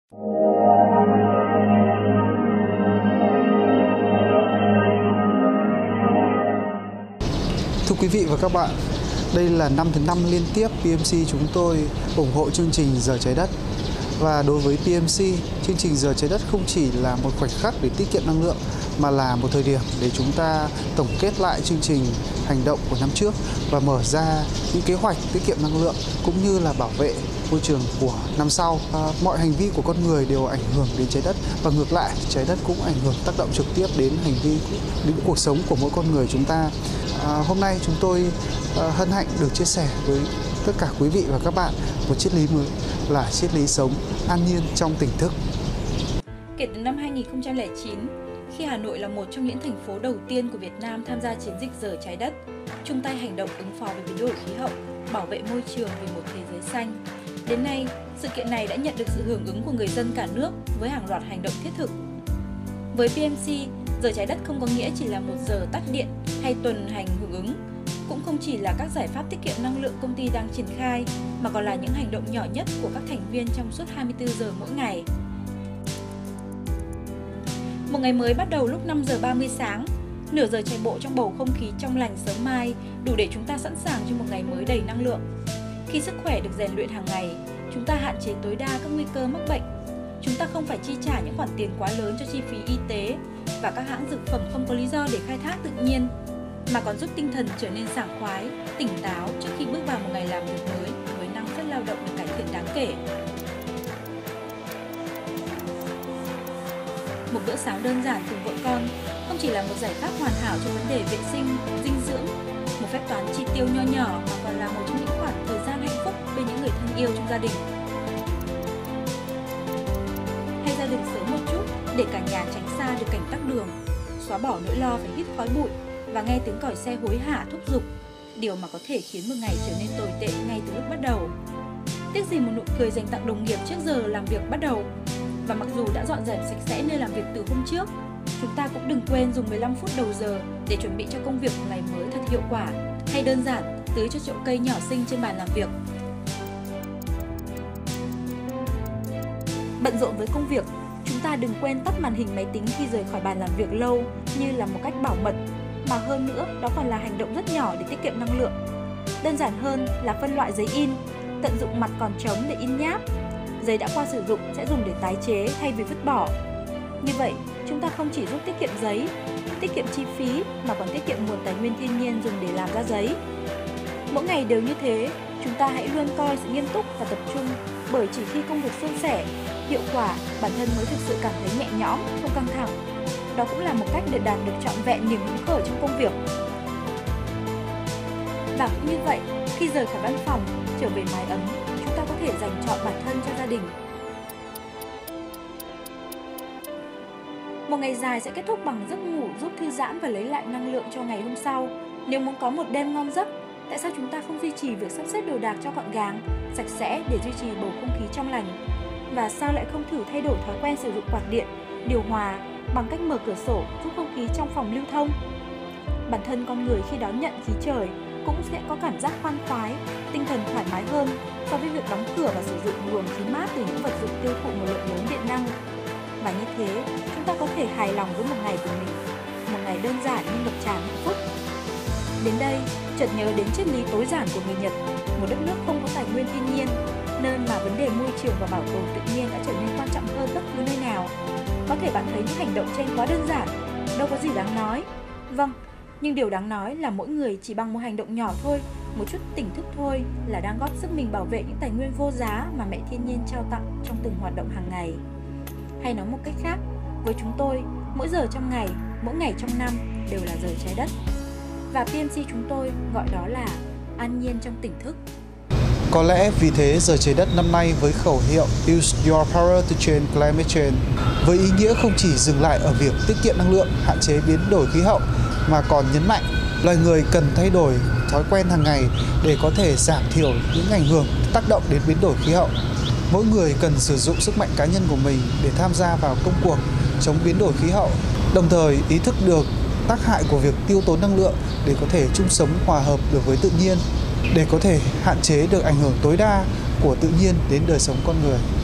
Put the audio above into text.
Thưa quý vị và các bạn, đây là năm thứ 5 liên tiếp PMC chúng tôi ủng hộ chương trình Giờ Trái Đất. Và đối với PMC, chương trình Giờ Trái Đất không chỉ là một khoảnh khắc để tiết kiệm năng lượng, mà là một thời điểm để chúng ta tổng kết lại chương trình hành động của năm trước và mở ra những kế hoạch tiết kiệm năng lượng cũng như là bảo vệ môi trường của năm sau. Mọi hành vi của con người đều ảnh hưởng đến trái đất và ngược lại, trái đất cũng ảnh hưởng tác động trực tiếp đến hành vi, đến cuộc sống của mỗi con người chúng ta. Hôm nay chúng tôi hân hạnh được chia sẻ với tất cả quý vị và các bạn một triết lý mới là triết lý sống an nhiên trong tỉnh thức. Kể từ năm 2009, khi Hà Nội là một trong những thành phố đầu tiên của Việt Nam tham gia chiến dịch Giờ Trái Đất, chung tay hành động ứng phó với biến đổi khí hậu, bảo vệ môi trường vì một thế giới xanh. Đến nay, sự kiện này đã nhận được sự hưởng ứng của người dân cả nước với hàng loạt hành động thiết thực. Với PMC, Giờ Trái Đất không có nghĩa chỉ là một giờ tắt điện hay tuần hành hưởng ứng, cũng không chỉ là các giải pháp tiết kiệm năng lượng công ty đang triển khai, mà còn là những hành động nhỏ nhất của các thành viên trong suốt 24 giờ mỗi ngày. Một ngày mới bắt đầu lúc 5 giờ 30 sáng, nửa giờ chạy bộ trong bầu không khí trong lành sớm mai đủ để chúng ta sẵn sàng cho một ngày mới đầy năng lượng. Khi sức khỏe được rèn luyện hàng ngày, chúng ta hạn chế tối đa các nguy cơ mắc bệnh. Chúng ta không phải chi trả những khoản tiền quá lớn cho chi phí y tế và các hãng dược phẩm không có lý do để khai thác tự nhiên, mà còn giúp tinh thần trở nên sảng khoái, tỉnh táo trước khi bước vào một ngày làm việc mới với năng suất lao động được cải thiện đáng kể. Một bữa sáng đơn giản cùng vợ con không chỉ là một giải pháp hoàn hảo cho vấn đề vệ sinh, dinh dưỡng, một phép toán chi tiêu nho nhỏ, mà còn là một trong những khoảng thời gian hạnh phúc bên những người thân yêu trong gia đình. Hay ra đường sớm một chút để cả nhà tránh xa được cảnh tắc đường, xóa bỏ nỗi lo phải hít khói bụi và nghe tiếng còi xe hối hả thúc giục, điều mà có thể khiến một ngày trở nên tồi tệ ngay từ lúc bắt đầu. Tiếc gì một nụ cười dành tặng đồng nghiệp trước giờ làm việc bắt đầu. Và mặc dù đã dọn dẹp sạch sẽ nơi làm việc từ hôm trước, chúng ta cũng đừng quên dùng 15 phút đầu giờ để chuẩn bị cho công việc một ngày mới thật hiệu quả, hay đơn giản tưới cho chậu cây nhỏ xinh trên bàn làm việc. Bận rộn với công việc, chúng ta đừng quên tắt màn hình máy tính khi rời khỏi bàn làm việc lâu như là một cách bảo mật, mà hơn nữa đó còn là hành động rất nhỏ để tiết kiệm năng lượng. Đơn giản hơn là phân loại giấy in, tận dụng mặt còn trống để in nháp. Giấy đã qua sử dụng sẽ dùng để tái chế thay vì vứt bỏ. Như vậy, chúng ta không chỉ giúp tiết kiệm giấy, tiết kiệm chi phí mà còn tiết kiệm nguồn tài nguyên thiên nhiên dùng để làm ra giấy. Mỗi ngày đều như thế, chúng ta hãy luôn coi sự nghiêm túc và tập trung, bởi chỉ khi công việc suôn sẻ, hiệu quả, bản thân mới thực sự cảm thấy nhẹ nhõm, không căng thẳng. Đó cũng là một cách để đạt được trọn vẹn niềm hứng khởi trong công việc. Và cũng như vậy, khi rời khỏi văn phòng, trở về mái ấm, chúng ta có thể dành trọn bản thân cho gia đình. Một ngày dài sẽ kết thúc bằng giấc ngủ giúp thư giãn và lấy lại năng lượng cho ngày hôm sau. Nếu muốn có một đêm ngon giấc, tại sao chúng ta không duy trì việc sắp xếp đồ đạc cho gọn gàng, sạch sẽ để duy trì bầu không khí trong lành? Và sao lại không thử thay đổi thói quen sử dụng quạt điện, điều hòa bằng cách mở cửa sổ giúp không khí trong phòng lưu thông? Bản thân con người khi đón nhận khí trời cũng sẽ có cảm giác khoan khoái, tinh thần thoải mái hơn so với việc đóng cửa và sử dụng luồng khí mát từ những vật dụng tiêu thụ một lượng lớn điện năng. Và như thế, chúng ta có thể hài lòng với một ngày của mình, một ngày đơn giản nhưng ngập tràn hạnh phúc. Đến đây, chợt nhớ đến triết lý tối giản của người Nhật, một đất nước không có tài nguyên thiên nhiên, nơi mà vấn đề môi trường và bảo tồn tự nhiên đã trở nên quan trọng hơn bất cứ nơi nào. Có thể bạn thấy những hành động trên quá đơn giản, đâu có gì đáng nói. Vâng, nhưng điều đáng nói là mỗi người chỉ bằng một hành động nhỏ thôi, một chút tỉnh thức thôi là đang góp sức mình bảo vệ những tài nguyên vô giá mà mẹ thiên nhiên trao tặng trong từng hoạt động hàng ngày. Hay nói một cách khác, với chúng tôi, mỗi giờ trong ngày, mỗi ngày trong năm đều là giờ trái đất. Và PMC chúng tôi gọi đó là an nhiên trong tỉnh thức. Có lẽ vì thế Giờ Trái Đất năm nay với khẩu hiệu Use Your Power to Change Climate Change, với ý nghĩa không chỉ dừng lại ở việc tiết kiệm năng lượng, hạn chế biến đổi khí hậu, mà còn nhấn mạnh loài người cần thay đổi thói quen hàng ngày để có thể giảm thiểu những ảnh hưởng tác động đến biến đổi khí hậu. Mỗi người cần sử dụng sức mạnh cá nhân của mình để tham gia vào công cuộc chống biến đổi khí hậu, đồng thời ý thức được tác hại của việc tiêu tốn năng lượng để có thể chung sống hòa hợp được với tự nhiên, để có thể hạn chế được ảnh hưởng tối đa của tự nhiên đến đời sống con người.